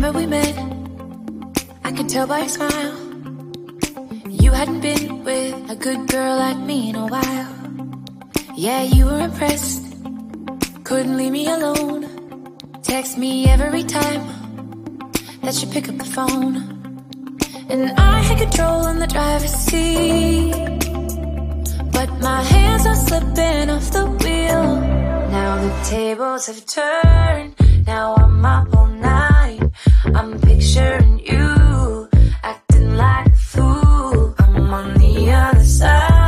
where we met, I could tell by your smile. You hadn't been with a good girl like me in a while. Yeah, you were impressed, couldn't leave me alone. Text me every time that you pick up the phone. And I had control on the driver's seat, but my hands are slipping off the wheel. Now the tables have turned, now I'm up all night. I'm picturing you, acting like a fool. I'm on the other side.